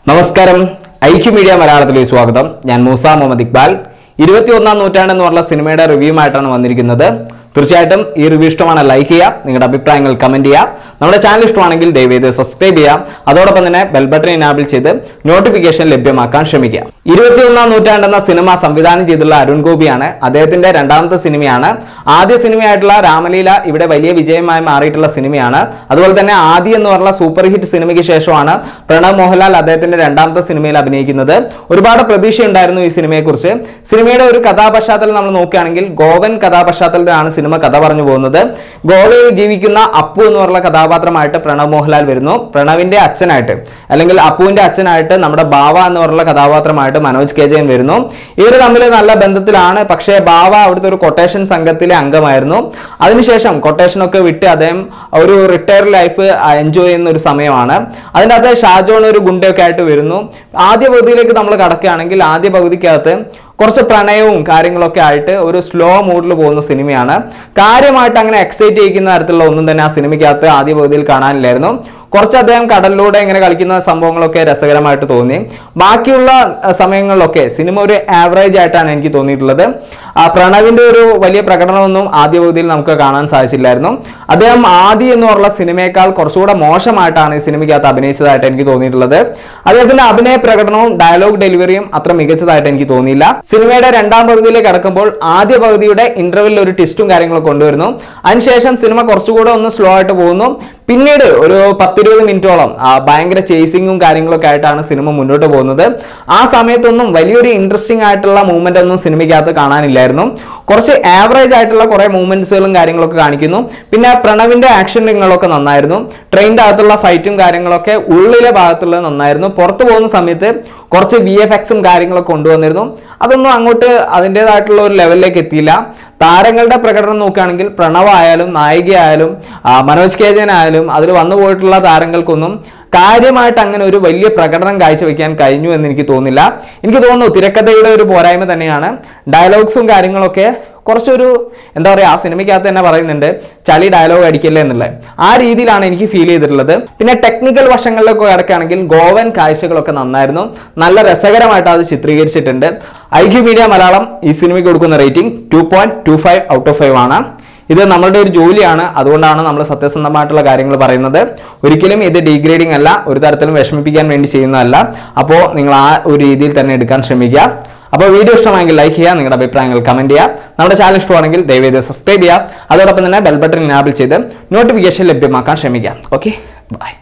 നമസ്കാരം IQ media മലയാളത്തിലേക്ക് സ്വാഗതം. ഞാൻ മൂസ മുഹമ്മദ് ഇക്ബാൽ. 21ാം നൂറ്റാണ്ട് എന്ന് പറഞ്ഞ സിനിമയുടെ റിവ്യൂമായിട്ടാണ് വന്നിരിക്കുന്നത്. തീർച്ചയായിട്ടും ഈ റിവ്യൂ ഇഷ്ടമാണ് ലൈക്ക് ചെയ്യുക, നിങ്ങളുടെ അഭിപ്രായങ്ങൾ കമന്റ് ചെയ്യുക. നമ്മുടെ ചാനൽ ഇഷ്ടമാണെങ്കിൽ ദയവേത് സബ്സ്ക്രൈബ് ചെയ്യാം. അതോടൊപ്പം തന്നെ ബെൽ ബട്ടൺ എനാബിൾ ചെയ്ത് നോട്ടിഫിക്കേഷൻ ലഭ്യമാക്കാൻ ശ്രമിക്കുക. 21ാം നൂറ്റാണ്ട് എന്ന സിനിമ സംവിധാനം ചെയ്തിട്ടുള്ള അരുൺ ഗോപിയാണ്. അദ്ദേഹത്തിന്റെ രണ്ടാമത്തെ സിനിമയാണ്. ആദ്യ സിനിമയായിട്ടുള്ള രാമലീല ഇവിടെ വലിയ വിജയമായി മാറിയിട്ടുള്ള സിനിമയാണ്. അതുപോലെ തന്നെ ആദി എന്ന് പറഞ്ഞ സൂപ്പർ ഹിറ്റ് സിനിമയ്ക്ക് ശേഷമാണ് പ്രണവ് മോഹൻലാൽ അദ്ദേഹത്തിന്റെ രണ്ടാമത്തെ സിനിമയിൽ അഭിനയിക്കുന്നത്. ഒരുപാട് പ്രതീക്ഷ ഉണ്ടായിരുന്നു ഈ സിനിമയെക്കുറിച്ച്. സിനിമയുടെ ഒരു കഥാപശ്ചാത്തലം നമ്മൾ നോക്കുകയാണെങ്കിൽ ഗോവൻ കഥാപശ്ചാത്തലത്തിലാണ് സിനിമ കഥ പറഞ്ഞു പോകുന്നത്. ഗോവയിൽ ജീവിക്കുന്ന അപ്പു എന്ന് പറഞ്ഞ കഥാപാത്രമായിട്ട് പ്രണവ് മോഹൻലാൽ വരുന്നു. പ്രണവിന്റെ അച്ഛനായിട്ട് അല്ലെങ്കിൽ അപ്പുവിന്റെ അച്ഛനായിട്ട് നമ്മുടെ ബാവ എന്ന് പറഞ്ഞ കഥാപാത്രമായിട്ട് മനോജ് കെ ജയൻ വരുന്നു. ഇവർ തമ്മിൽ നല്ല ബന്ധത്തിലാണ്. പക്ഷേ ബാവ അവിടുത്തെ ഒരു കൊട്ടേഷൻ സംഘത്തിലെ അംഗമായിരുന്നു. അതിനുശേഷം കൊട്ടേഷനൊക്കെ വിട്ട് അദ്ദേഹം ഒരു റിട്ടയർ ലൈഫ് എൻജോയ് ചെയ്യുന്ന ഒരു സമയമാണ്. അതിൻ്റെ അകത്ത് ഷാജോൺ ഒരു ഗുണ്ടയൊക്കെ ആയിട്ട് വരുന്നു. ആദ്യ പകുതിയിലേക്ക് നമ്മൾ കടക്കുകയാണെങ്കിൽ ആദ്യ പകുതിക്കകത്ത് കുറച്ച് പ്രണയവും കാര്യങ്ങളൊക്കെ ആയിട്ട് ഒരു സ്ലോ മൂഡിൽ പോകുന്ന സിനിമയാണ്. കാര്യമായിട്ട് അങ്ങനെ എക്സൈറ്റ് ചെയ്യിക്കുന്ന തരത്തിലുള്ള ഒന്നും തന്നെ ആ സിനിമയ്ക്കകത്ത് ആദ്യ പകുതിയിൽ കാണാനില്ലായിരുന്നു. കുറച്ച് അദ്ദേഹം കടലിലൂടെ ഇങ്ങനെ കളിക്കുന്ന സംഭവങ്ങളൊക്കെ രസകരമായിട്ട് തോന്നി. ബാക്കിയുള്ള സമയങ്ങളിലൊക്കെ സിനിമ ഒരു ആവറേജ് ആയിട്ടാണ് എനിക്ക് തോന്നിയിട്ടുള്ളത്. പ്രണവിന്റെ ഒരു വലിയ പ്രകടനമൊന്നും ആദ്യ പകുതിയിൽ നമുക്ക് കാണാൻ സാധിച്ചില്ലായിരുന്നു. അദ്ദേഹം ആദി എന്ന് പറഞ്ഞ സിനിമയേക്കാൾ കുറച്ചുകൂടെ മോശമായിട്ടാണ് ഈ സിനിമയ്ക്കകത്ത് അഭിനയിച്ചതായിട്ട് എനിക്ക് തോന്നിയിട്ടുള്ളത്. അദ്ദേഹത്തിന്റെ അഭിനയ പ്രകടനവും ഡയലോഗ് ഡെലിവറിയും അത്ര മികച്ചതായിട്ട് എനിക്ക് തോന്നിയില്ല. സിനിമയുടെ രണ്ടാം പകുതിയിലേക്ക് കടക്കുമ്പോൾ ആദ്യ പകുതിയുടെ ഇന്റർവെല്ലിൽ ഒരു ട്വിസ്റ്റും കാര്യങ്ങളൊക്കെ കൊണ്ടുവരുന്നു. അതിനുശേഷം സിനിമ കുറച്ചുകൂടെ ഒന്ന് സ്ലോ ആയിട്ട് പോകുന്നു. പിന്നീട് ഒരു 10-20 മിനിറ്റോളം ഭയങ്കര ചേസിങ്ങും കാര്യങ്ങളൊക്കെ ആയിട്ടാണ് സിനിമ മുന്നോട്ട് പോകുന്നത്. ആ സമയത്തൊന്നും വലിയൊരു ഇൻട്രസ്റ്റിംഗ് ആയിട്ടുള്ള മൂവ്മെന്റ് ഒന്നും സിനിമയ്ക്കകത്ത് കാണാനില്ലായിരുന്നു. കുറച്ച് ആവറേജ് ആയിട്ടുള്ള കുറെ മൂവ്മെന്റ്സുകളും കാര്യങ്ങളൊക്കെ കാണിക്കുന്നു. പിന്നെ പ്രണവിന്റെ ആക്ഷൻ രംഗങ്ങളൊക്കെ നന്നായിരുന്നു. ട്രെയിനിന്റെ അകത്തുള്ള ഫൈറ്റും കാര്യങ്ങളൊക്കെ ഉള്ളിലെ ഭാഗത്തുള്ളത് നന്നായിരുന്നു. പുറത്തു പോകുന്ന സമയത്ത് കുറച്ച് VFXും കാര്യങ്ങളൊക്കെ കൊണ്ടുവന്നിരുന്നു. അതൊന്നും അങ്ങോട്ട് അതിൻ്റെതായിട്ടുള്ള ഒരു ലെവലിലേക്ക് എത്തിയില്ല. താരങ്ങളുടെ പ്രകടനം നോക്കുകയാണെങ്കിൽ പ്രണവ് ആയാലും നായികയായാലും മനോജ് കെ ജയൻ ആയാലും അതിൽ വന്നു പോയിട്ടുള്ള താരങ്ങൾക്കൊന്നും കാര്യമായിട്ട് അങ്ങനെ ഒരു വലിയ പ്രകടനം കാഴ്ചവെക്കാൻ കഴിഞ്ഞു എന്ന് എനിക്ക് തോന്നുന്നില്ല. എനിക്ക് തോന്നുന്നു തിരക്കഥയുടെ ഒരു പോരായ്മ തന്നെയാണ്. ഡയലോഗ്സും കാര്യങ്ങളൊക്കെ കുറച്ചൊരു എന്താ പറയുക, ആ സിനിമയ്ക്കകത്ത് തന്നെ പറയുന്നുണ്ട് ചളി ഡയലോഗ് അടിക്കില്ല എന്നുള്ളത്. ആ രീതിയിലാണ് എനിക്ക് ഫീൽ ചെയ്തിട്ടുള്ളത്. പിന്നെ ടെക്നിക്കൽ വശങ്ങളിലൊക്കെ കിടക്കുകയാണെങ്കിൽ ഗോവൻ കാഴ്ചകളൊക്കെ നന്നായിരുന്നു. നല്ല രസകരമായിട്ട് അത് ചിത്രീകരിച്ചിട്ടുണ്ട്. ഐക്യു മീഡിയ മലയാളം ഈ സിനിമയ്ക്ക് കൊടുക്കുന്ന റേറ്റിംഗ് 2.25 ഔട്ട് ഓഫ് 5 ആണ്. ഇത് നമ്മളുടെ ഒരു ജോലിയാണ്, അതുകൊണ്ടാണ് നമ്മൾ സത്യസന്ധമായിട്ടുള്ള കാര്യങ്ങൾ പറയുന്നത്. ഒരിക്കലും ഇത് ഡീഗ്രേഡിംഗ് അല്ല, ഒരു തരത്തിലും വിഷമിപ്പിക്കാൻ വേണ്ടി ചെയ്യുന്നതല്ല. അപ്പോൾ നിങ്ങൾ ആ ഒരു രീതിയിൽ തന്നെ എടുക്കാൻ ശ്രമിക്കുക. അപ്പോൾ വീഡിയോ ഇഷ്ടമായെങ്കിൽ ലൈക്ക് ചെയ്യുക, നിങ്ങളുടെ അഭിപ്രായങ്ങൾ കമന്റ് ചെയ്യുക. നമ്മുടെ ചാനൽ ഇഷ്ടമാണെങ്കിൽ ദയവേത് സബ്സ്ക്രൈബ് ചെയ്യുക. അതോടൊപ്പം തന്നെ ബെൽ ബട്ടൺ എനാബിൾ ചെയ്ത് നോട്ടിഫിക്കേഷൻ ലഭ്യമാക്കാൻ ശ്രമിക്കുക. Okay, by.